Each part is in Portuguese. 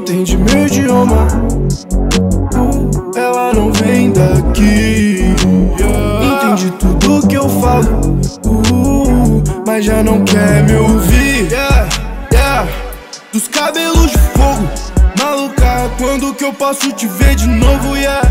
entende meu idioma. Ela não vem daqui, entende tudo que eu falo, mas já não quer me ouvir. Dos cabelos de fogo, maluca, quando que eu posso te ver de novo?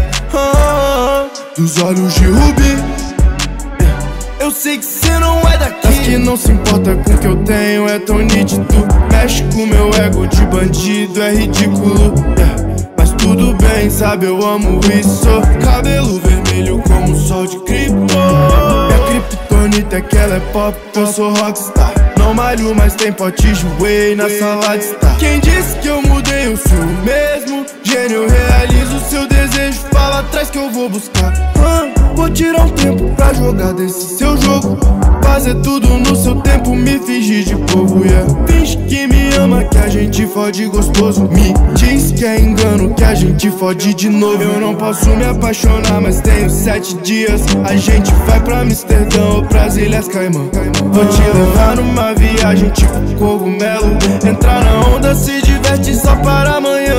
Dos olhos de rubi, eu sei que cê não é daqui. As que não se importa com o que eu tenho é tão nítido. Mexe com meu ego de bandido, é ridículo, mas tudo bem, sabe, eu amo isso. Cabelo vermelho como o sol de cripto. Minha criptonita é que ela é pop, eu sou rockstar. Não malho, mas tem pote de whey na sala de estar. Quem disse que eu mudei, eu sou o mesmo gênio, realizo seu desejo, fala atrás que eu vou buscar. Vou tirar um tempo pra jogar desse seu jogo, fazer tudo no seu tempo, me fingir de povo, Finge que me ama, que a gente fode gostoso. Me diz que é engano, que a gente fode de novo. Eu não posso me apaixonar, mas tenho 7 dias. A gente vai pra Amsterdã ou pras Ilhas Caimã. Vou te levar numa viagem tipo cogumelo. Entrar na onda, se diverte só para amanhã.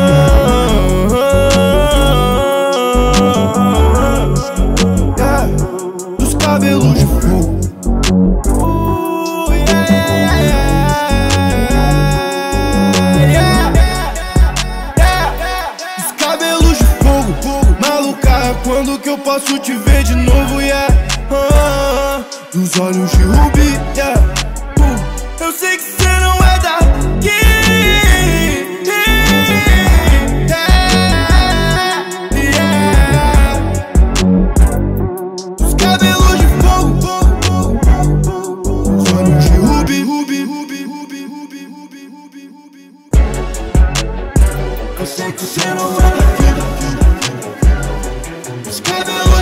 Dos cabelos de fogo, dos cabelos de fogo, maluca, quando que eu posso te ver de novo? Dos olhos de rubi, eu sei que cê não é daqui. Dos cabelos de fogo, dos olhos de rubi, eu sei que cê não é daqui. Dos cabelos